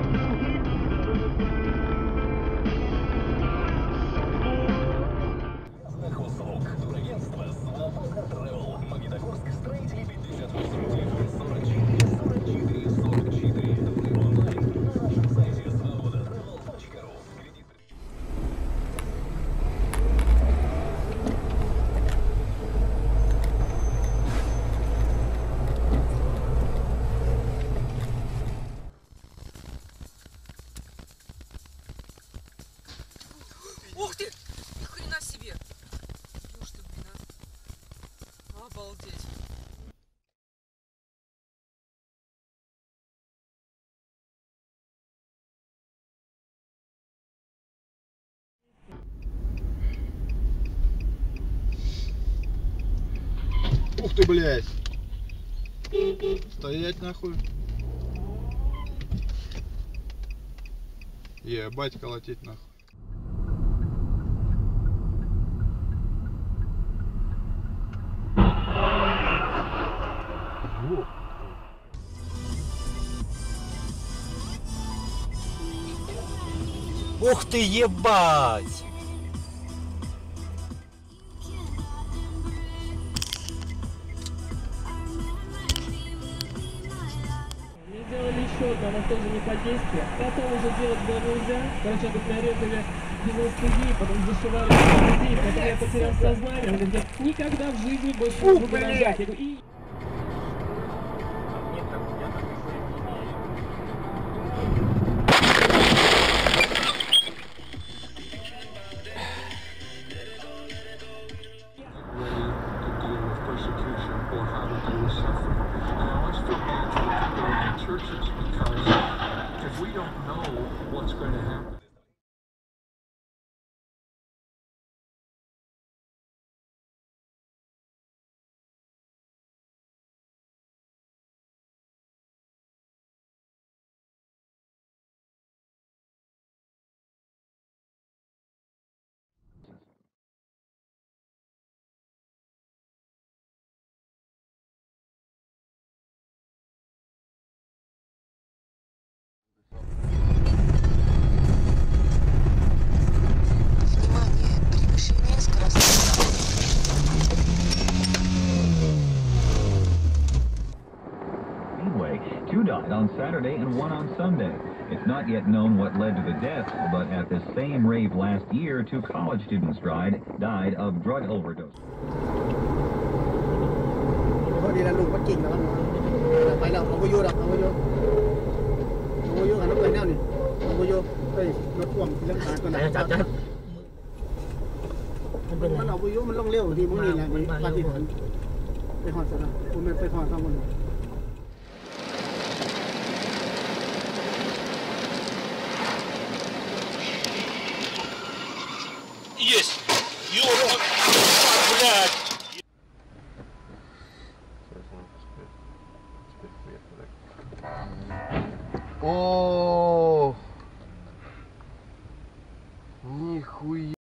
Ух ты! Ни хрена себе! Уж ты, блин, а. Обалдеть! Ух ты, блядь! Стоять нахуй! Ебать, колотить нахуй! Ух ты, ебать! Мне сделали еще одно, она тоже не под действие. Потом уже делать было нельзя. Короче, тут нарезали без анестезии, потом зашивали без анестезии, потом я потерял сознание. Он говорит, никогда в жизни больше не буду нажать. Я говорю, и... Because we don't know what's going to happen. Two died on Saturday and one on Sunday. It's not yet known what led to the deaths, but at the same rave last year, 2 college students died of drug overdose. Есть! Ёбаный, блядь! О,